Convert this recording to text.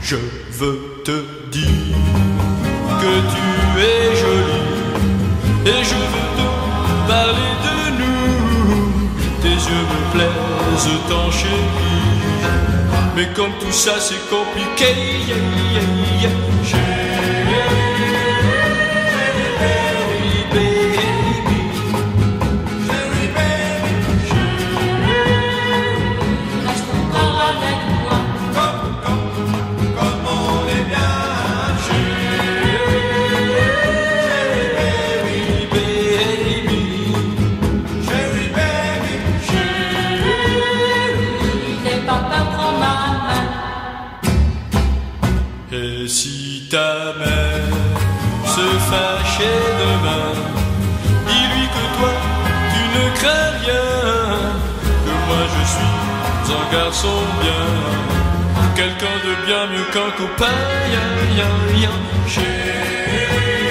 Je veux te dire que tu es jolie et je veux te parler de nous. Tes yeux me plaisent tant, chérie, mais comme tout ça c'est compliqué, Et si ta mère se fâchait demain, dis-lui que toi tu ne crains rien, que moi je suis un garçon bien, quelqu'un de bien mieux qu'un copain, chérie.